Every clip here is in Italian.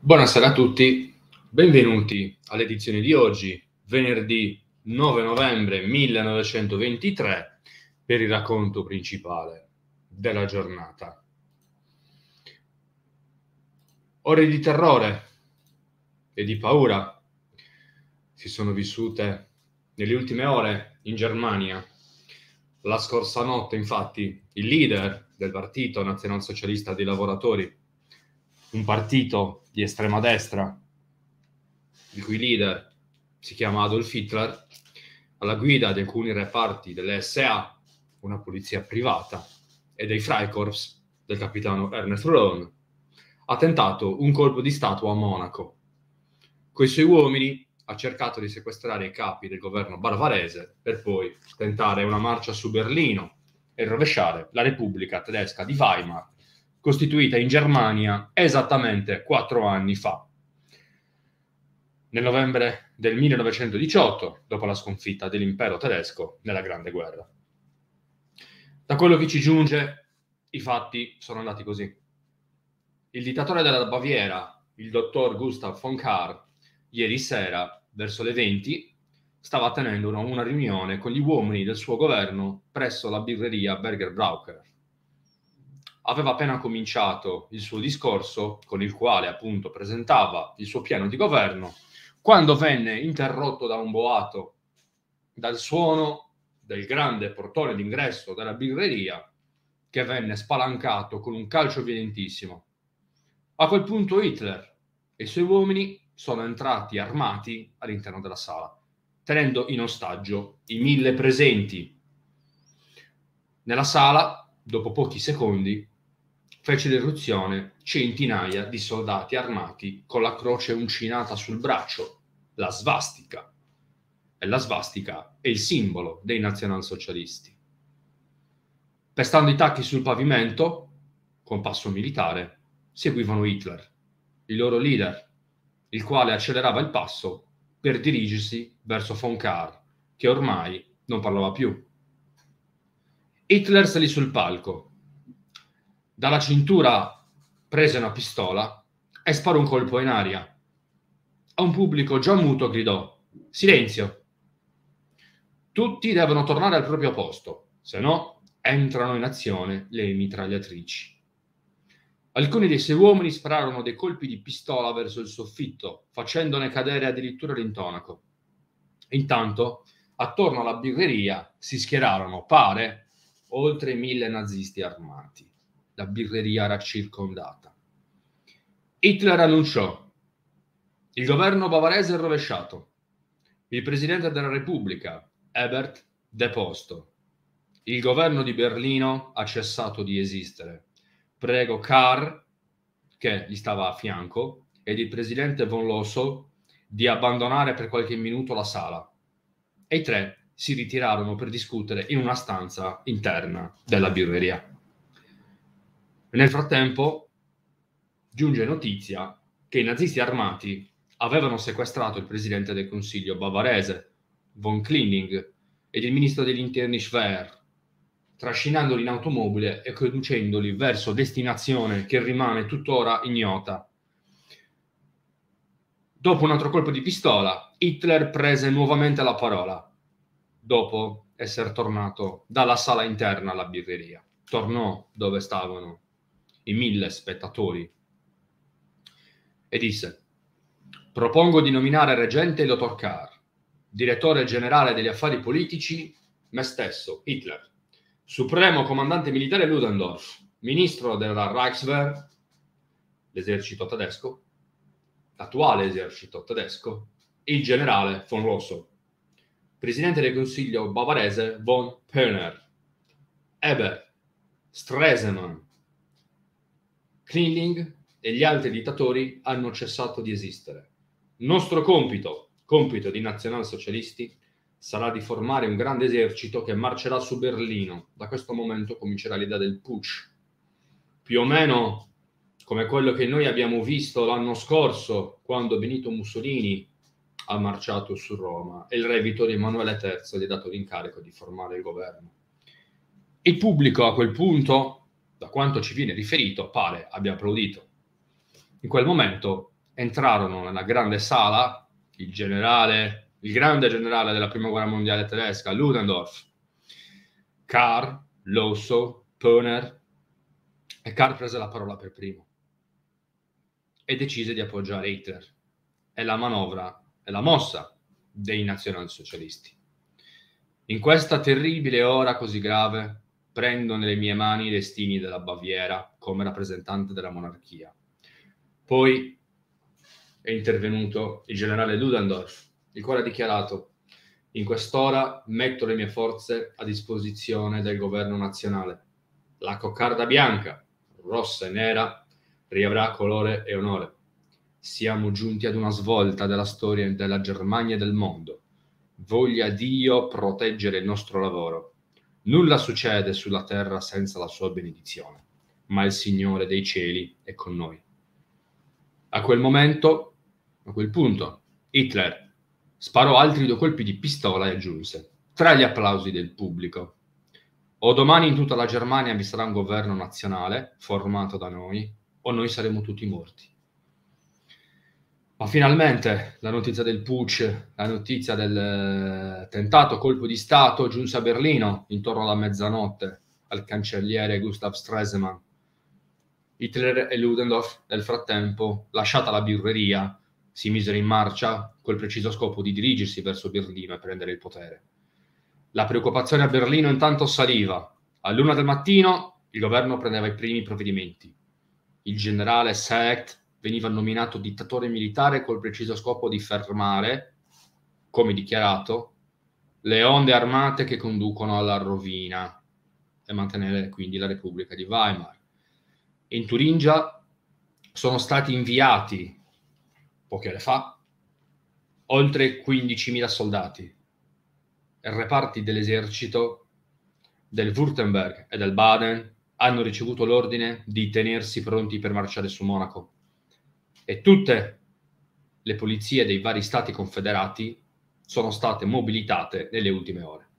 Buonasera a tutti, benvenuti all'edizione di oggi, venerdì 9 novembre 1923, per il racconto principale della giornata. Ore di terrore e di paura si sono vissute nelle ultime ore in Germania. La scorsa notte, infatti, il leader del Partito Nazionalsocialista dei Lavoratori, un partito di estrema destra, il cui leader si chiama Adolf Hitler, alla guida di alcuni reparti delle SA, una polizia privata, e dei Freikorps del capitano Ernest Röhm, ha tentato un colpo di stato a Monaco. Coi suoi uomini ha cercato di sequestrare i capi del governo bavarese per poi tentare una marcia su Berlino e rovesciare la Repubblica Tedesca di Weimar, costituita in Germania esattamente 4 anni fa. Nel novembre del 1918, dopo la sconfitta dell'impero tedesco nella Grande Guerra. Da quello che ci giunge, i fatti sono andati così. Il dittatore della Baviera, il dottor Gustav von Kahr, ieri sera, verso le 20, stava tenendo una riunione con gli uomini del suo governo presso la birreria Berger Braucher. Aveva appena cominciato il suo discorso, con il quale appunto presentava il suo piano di governo, quando venne interrotto da un boato, dal suono del grande portone d'ingresso della birreria, che venne spalancato con un calcio violentissimo. A quel punto Hitler e i suoi uomini sono entrati armati all'interno della sala, tenendo in ostaggio i 1000 presenti. Nella sala, dopo pochi secondi, fece l'irruzione centinaia di soldati armati con la croce uncinata sul braccio, la svastica. E la svastica è il simbolo dei nazionalsocialisti. Pestando i tacchi sul pavimento, con passo militare, seguivano Hitler, il loro leader, il quale accelerava il passo per dirigersi verso von Kahr, che ormai non parlava più. Hitler salì sul palco. Dalla cintura prese una pistola e sparò un colpo in aria. A un pubblico già muto gridò: «Silenzio! Tutti devono tornare al proprio posto, se no entrano in azione le mitragliatrici». Alcuni dei suoi uomini spararono dei colpi di pistola verso il soffitto, facendone cadere addirittura l'intonaco. Intanto, attorno alla birreria si schierarono, pare, oltre 1000 nazisti armati. La birreria era circondata. Hitler annunciò: il governo bavarese è rovesciato. Il presidente della Repubblica, Ebert, deposto. Il governo di Berlino ha cessato di esistere. Prego Kahr, che gli stava a fianco, ed il presidente von Lossow di abbandonare per qualche minuto la sala. E i tre si ritirarono per discutere in una stanza interna della birreria. Nel frattempo giunge notizia che i nazisti armati avevano sequestrato il presidente del Consiglio bavarese, von Klinning, ed il ministro degli interni Schwer, trascinandoli in automobile e conducendoli verso destinazione che rimane tuttora ignota. Dopo un altro colpo di pistola, Hitler prese nuovamente la parola, dopo essere tornato dalla sala interna alla birreria. Tornò dove stavano i 1000 spettatori e disse: propongo di nominare reggente il dottor Kahr, direttore generale degli affari politici me stesso, Hitler, supremo comandante militare Ludendorff, ministro della Reichswehr, l'esercito tedesco, l'attuale esercito tedesco, il generale von Lossow, presidente del consiglio bavarese von Pöhner, Ebert, Stresemann, Klinling e gli altri dittatori hanno cessato di esistere. Nostro compito di nazionalsocialisti, sarà di formare un grande esercito che marcerà su Berlino. Da questo momento comincerà l'idea del putsch, più o meno come quello che noi abbiamo visto l'anno scorso, quando Benito Mussolini ha marciato su Roma e il re Vittorio Emanuele III gli ha dato l'incarico di formare il governo. Il pubblico a quel punto, da quanto ci viene riferito, pare abbia applaudito. In quel momento entrarono nella grande sala il grande generale della prima guerra mondiale tedesca, Ludendorff, Kahr, Lossow, Pöhner, e Kahr prese la parola per primo e decise di appoggiare Hitler e la manovra e la mossa dei nazionalsocialisti. In questa terribile ora così grave prendo nelle mie mani i destini della Baviera come rappresentante della monarchia. Poi è intervenuto il generale Ludendorff, il quale ha dichiarato: in quest'ora metto le mie forze a disposizione del governo nazionale. La coccarda bianca, rossa e nera, riavrà colore e onore. Siamo giunti ad una svolta della storia della Germania e del mondo. Voglia Dio proteggere il nostro lavoro. Nulla succede sulla terra senza la sua benedizione, ma il Signore dei cieli è con noi. A quel punto, Hitler sparò altri 2 colpi di pistola e aggiunse, tra gli applausi del pubblico: o domani in tutta la Germania vi sarà un governo nazionale formato da noi, o noi saremo tutti morti. Ma finalmente la notizia del putsch, la notizia del tentato colpo di Stato giunse a Berlino intorno alla mezzanotte al cancelliere Gustav Stresemann. Hitler e Ludendorff, nel frattempo, lasciata la birreria, si misero in marcia col preciso scopo di dirigersi verso Berlino e prendere il potere. La preoccupazione a Berlino intanto saliva. All'1 del mattino il governo prendeva i primi provvedimenti. Il generale Seeckt veniva nominato dittatore militare col preciso scopo di fermare, come dichiarato, le onde armate che conducono alla rovina e mantenere quindi la Repubblica di Weimar. In Turingia sono stati inviati, poche ore fa, oltre 15.000 soldati e reparti dell'esercito del Württemberg e del Baden hanno ricevuto l'ordine di tenersi pronti per marciare su Monaco. E tutte le polizie dei vari stati confederati sono state mobilitate nelle ultime ore.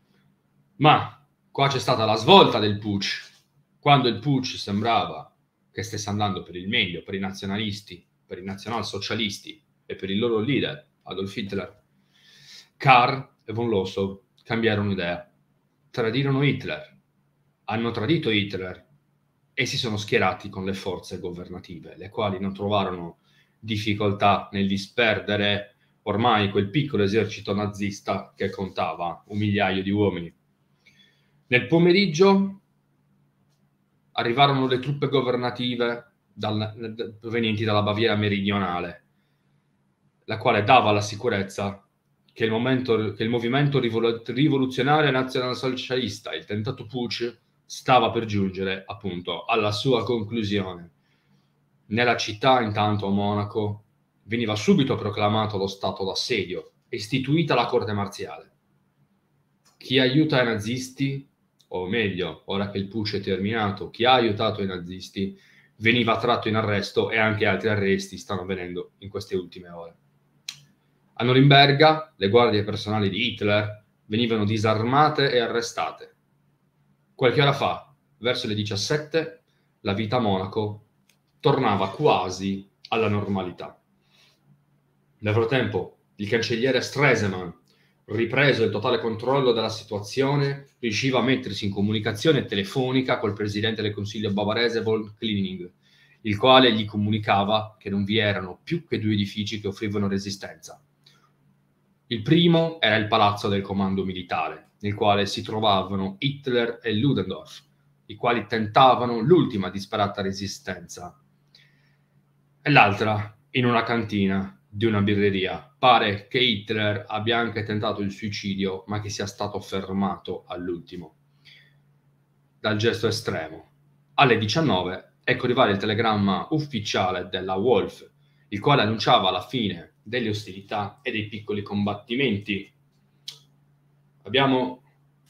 Ma qua c'è stata la svolta del putsch. Quando il putsch sembrava che stesse andando per il meglio, per i nazionalisti, per i nazionalsocialisti e per il loro leader, Adolf Hitler, Kahr e von Lossow cambiarono idea. Tradirono Hitler, hanno tradito Hitler e si sono schierati con le forze governative, le quali non trovarono difficoltà nel disperdere ormai quel piccolo esercito nazista che contava 1 migliaio di uomini. Nel pomeriggio arrivarono le truppe governative provenienti dalla Baviera meridionale, la quale dava la sicurezza che il movimento rivoluzionario nazionalsocialista, il tentato putsch, stava per giungere appunto alla sua conclusione. Nella città, intanto, a Monaco, veniva subito proclamato lo stato d'assedio e istituita la corte marziale. Chi aiuta i nazisti, o meglio, ora che il putsch è terminato, chi ha aiutato i nazisti veniva tratto in arresto e anche altri arresti stanno avvenendo in queste ultime ore. A Norimberga le guardie personali di Hitler venivano disarmate e arrestate. Qualche ora fa, verso le 17, la vita a Monaco tornava quasi alla normalità. Nel frattempo, il cancelliere Stresemann, ripreso il totale controllo della situazione, riusciva a mettersi in comunicazione telefonica col presidente del Consiglio bavarese von Klining, il quale gli comunicava che non vi erano più che 2 edifici che offrivano resistenza. Il primo era il palazzo del comando militare, nel quale si trovavano Hitler e Ludendorff, i quali tentavano l'ultima disperata resistenza. E l'altra in una cantina di una birreria. Pare che Hitler abbia anche tentato il suicidio, ma che sia stato fermato all'ultimo dal gesto estremo. Alle 19 ecco arrivare il telegramma ufficiale della Wolf, il quale annunciava la fine delle ostilità e dei piccoli combattimenti. Abbiamo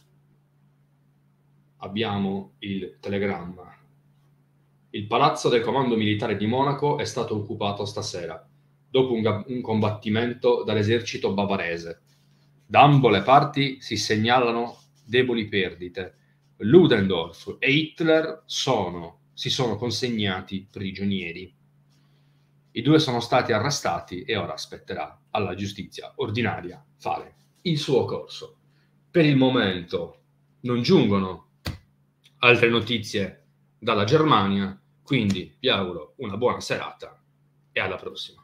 il telegramma. Il palazzo del comando militare di Monaco è stato occupato stasera, dopo un combattimento dall'esercito bavarese. Da ambo le parti si segnalano deboli perdite. Ludendorff e Hitler si sono consegnati prigionieri. I due sono stati arrestati e ora aspetterà alla giustizia ordinaria fare il suo corso. Per il momento non giungono altre notizie dalla Germania, quindi vi auguro una buona serata e alla prossima.